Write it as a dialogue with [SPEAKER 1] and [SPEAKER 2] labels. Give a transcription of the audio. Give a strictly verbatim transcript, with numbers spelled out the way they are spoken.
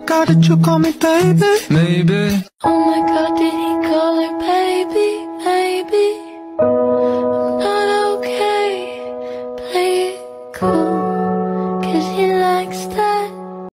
[SPEAKER 1] God, did you call me baby? Maybe.
[SPEAKER 2] Oh my God, did he call her baby? Maybe I'm not okay. Play it cool.